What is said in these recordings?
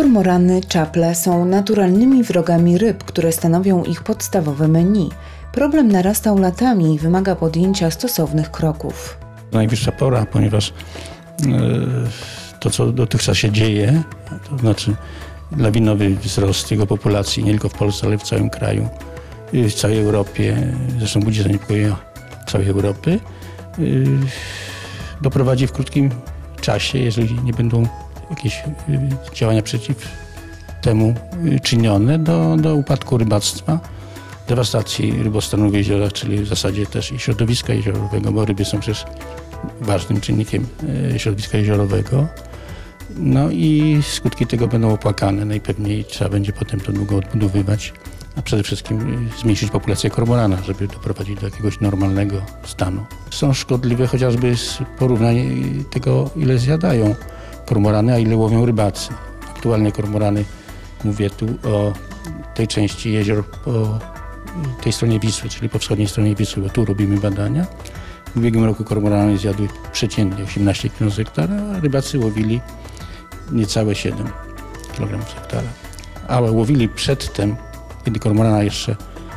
Kormorany, czaple są naturalnymi wrogami ryb, które stanowią ich podstawowe menu. Problem narastał latami i wymaga podjęcia stosownych kroków. Najwyższa pora, ponieważ to, co dotychczas się dzieje, to znaczy lawinowy wzrost jego populacji, nie tylko w Polsce, ale w całym kraju, w całej Europie, zresztą budzi zaniepokojenia całej Europy, doprowadzi w krótkim czasie, jeżeli nie będą jakieś działania przeciw temu czynione, do upadku rybactwa, dewastacji rybostanu w jeziorach, czyli w zasadzie też i środowiska jeziorowego, bo ryby są przecież ważnym czynnikiem środowiska jeziorowego. No i skutki tego będą opłakane. Najpewniej trzeba będzie potem to długo odbudowywać, a przede wszystkim zmniejszyć populację kormorana, żeby doprowadzić do jakiegoś normalnego stanu. Są szkodliwe chociażby z porównania tego, ile zjadają kormorany, a ile łowią rybacy. Aktualnie kormorany, mówię tu o tej części jezior po tej stronie Wisły, czyli po wschodniej stronie Wisły, bo tu robimy badania. W ubiegłym roku kormorany zjadły przeciętnie 18 kg z hektara, a rybacy łowili niecałe 7 kg z hektara. Ale łowili przedtem, kiedy kormorana jeszcze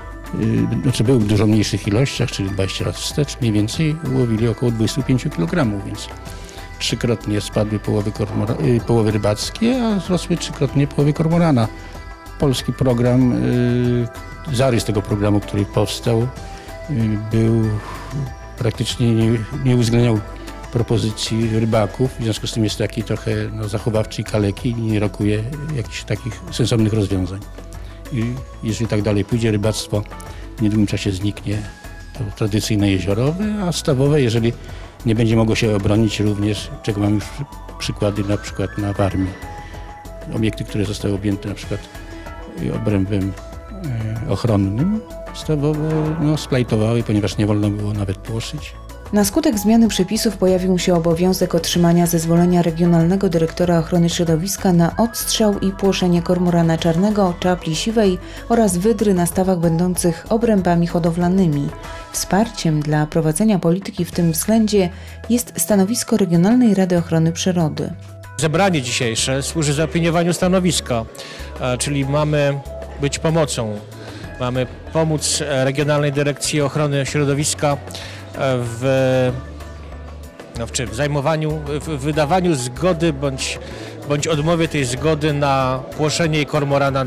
był w dużo mniejszych ilościach, czyli 20 lat wstecz, mniej więcej łowili około 25 kg, więc trzykrotnie spadły połowy rybackie, a wzrosły trzykrotnie połowy kormorana. Polski program, zarys tego programu, który powstał, był praktycznie nie uwzględniał propozycji rybaków, w związku z tym jest taki trochę zachowawczy i kaleki i nie rokuje jakichś takich sensownych rozwiązań. I jeżeli tak dalej pójdzie, rybactwo w niedługim czasie zniknie, to tradycyjne jeziorowe, a stawowe, jeżeli nie będzie mogło się obronić również, czego mamy już przykłady na przykład na Warmii. Obiekty, które zostały objęte na przykład obrębem ochronnym, stawowo splajtowały, ponieważ nie wolno było nawet płoszyć. Na skutek zmiany przepisów pojawił się obowiązek otrzymania zezwolenia Regionalnego Dyrektora Ochrony Środowiska na odstrzał i płoszenie kormorana czarnego, czapli siwej oraz wydry na stawach będących obrębami hodowlanymi. Wsparciem dla prowadzenia polityki w tym względzie jest stanowisko Regionalnej Rady Ochrony Przyrody. Zebranie dzisiejsze służy zaopiniowaniu stanowiska, czyli mamy być pomocą. Mamy pomóc Regionalnej Dyrekcji Ochrony Środowiska w zajmowaniu, w wydawaniu zgody bądź odmowie tej zgody na płoszenie kormorana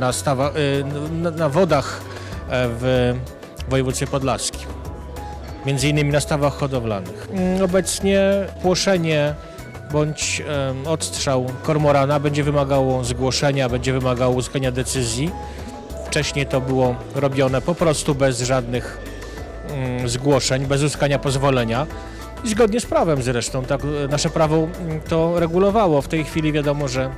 na wodach w województwie podlaskim, między innymi na stawach hodowlanych. Obecnie płoszenie bądź odstrzał kormorana będzie wymagało zgłoszenia, będzie wymagało uzyskania decyzji. Wcześniej to było robione po prostu bez żadnych zgłoszeń, bez uzyskania pozwolenia i zgodnie z prawem zresztą. Tak, nasze prawo to regulowało. W tej chwili wiadomo, że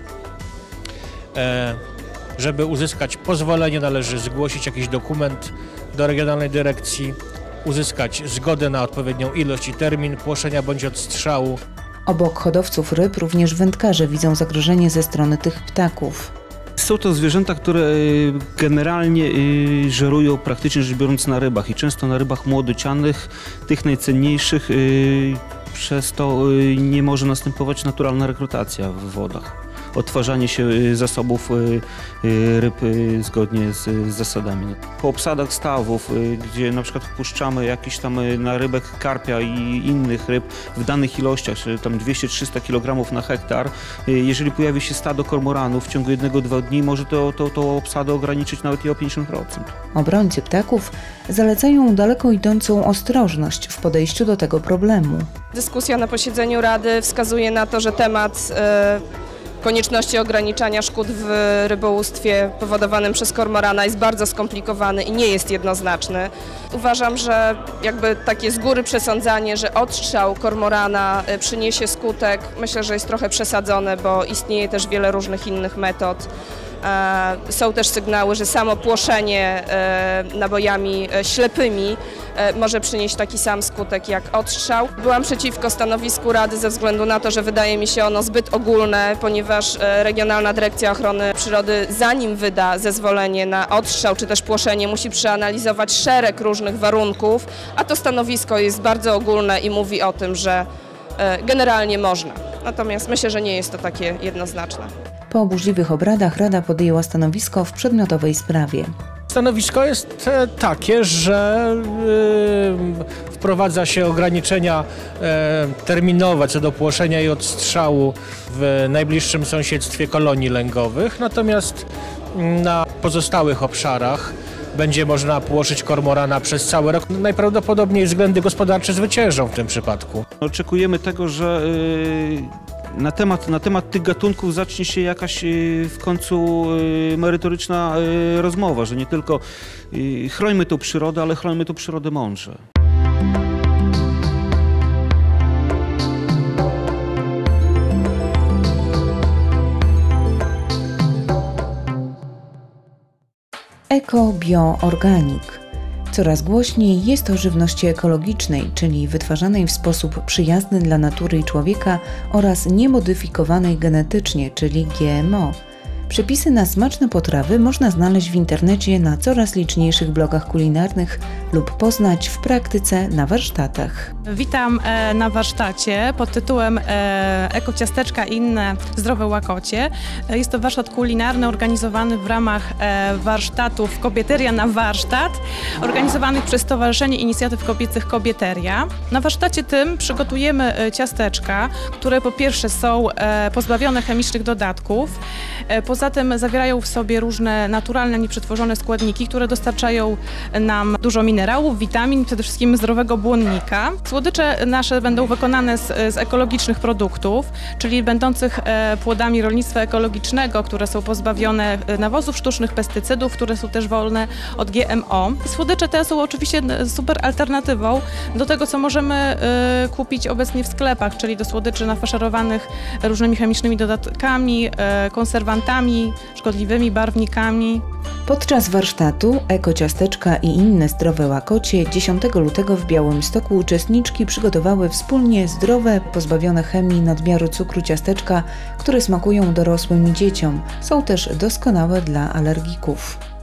żeby uzyskać pozwolenie, należy zgłosić jakiś dokument do Regionalnej Dyrekcji, uzyskać zgodę na odpowiednią ilość i termin płoszenia bądź odstrzału. Obok hodowców ryb również wędkarze widzą zagrożenie ze strony tych ptaków. Są to zwierzęta, które generalnie żerują praktycznie rzecz biorąc na rybach i często na rybach młodocianych, tych najcenniejszych, przez to nie może następować naturalna rekrutacja w wodach. Odtwarzanie się zasobów ryb zgodnie z zasadami. Po obsadach stawów, gdzie na przykład wpuszczamy jakiś tam narybek karpia i innych ryb w danych ilościach, czyli tam 200-300 kg na hektar, jeżeli pojawi się stado kormoranów w ciągu 1-2 dni, może to obsadę ograniczyć nawet i o 50%. Obrońcy ptaków zalecają daleko idącą ostrożność w podejściu do tego problemu. Dyskusja na posiedzeniu Rady wskazuje na to, że temat konieczności ograniczania szkód w rybołówstwie powodowanym przez kormorana jest bardzo skomplikowany i nie jest jednoznaczny. Uważam, że jakby takie z góry przesądzanie, że odstrzał kormorana przyniesie skutek, myślę, że jest trochę przesadzone, bo istnieje też wiele różnych innych metod. Są też sygnały, że samo płoszenie nabojami ślepymi może przynieść taki sam skutek jak odstrzał. Byłam przeciwko stanowisku Rady ze względu na to, że wydaje mi się ono zbyt ogólne, ponieważ Regionalna Dyrekcja Ochrony Przyrody, zanim wyda zezwolenie na odstrzał czy też płoszenie, musi przeanalizować szereg różnych warunków, a to stanowisko jest bardzo ogólne i mówi o tym, że generalnie można. Natomiast myślę, że nie jest to takie jednoznaczne. Po burzliwych obradach Rada podjęła stanowisko w przedmiotowej sprawie. Stanowisko jest takie, że wprowadza się ograniczenia terminowe co do płoszenia i odstrzału w najbliższym sąsiedztwie kolonii lęgowych, natomiast na pozostałych obszarach będzie można płoszyć kormorana przez cały rok. Najprawdopodobniej względy gospodarcze zwyciężą w tym przypadku. Oczekujemy tego, że na temat tych gatunków zacznie się jakaś w końcu merytoryczna rozmowa, że nie tylko chrońmy tą przyrodę, ale chrońmy tą przyrodę mądrze. Eko, bio, organik. Coraz głośniej jest o żywności ekologicznej, czyli wytwarzanej w sposób przyjazny dla natury i człowieka oraz niemodyfikowanej genetycznie, czyli GMO. Przepisy na smaczne potrawy można znaleźć w internecie na coraz liczniejszych blogach kulinarnych lub poznać w praktyce na warsztatach. Witam na warsztacie pod tytułem Ekociasteczka i inne zdrowe łakocie. Jest to warsztat kulinarny organizowany w ramach warsztatów Kobieteria na warsztat, organizowanych przez Stowarzyszenie Inicjatyw Kobiecych Kobieteria. Na warsztacie tym przygotujemy ciasteczka, które po pierwsze są pozbawione chemicznych dodatków, poza tym zawierają w sobie różne naturalne, nieprzetworzone składniki, które dostarczają nam dużo minerałów, witamin, przede wszystkim zdrowego błonnika. Słodycze nasze będą wykonane z ekologicznych produktów, czyli będących płodami rolnictwa ekologicznego, które są pozbawione nawozów sztucznych, pestycydów, które są też wolne od GMO. Słodycze te są oczywiście super alternatywą do tego, co możemy kupić obecnie w sklepach, czyli do słodyczy nafaszerowanych różnymi chemicznymi dodatkami, konserwantami, szkodliwymi barwnikami. Podczas warsztatu Ekociasteczka i inne zdrowe łakocie 10 lutego w Białymstoku uczestniczki przygotowały wspólnie zdrowe, pozbawione chemii, nadmiaru cukru ciasteczka, które smakują dorosłym i dzieciom. Są też doskonałe dla alergików.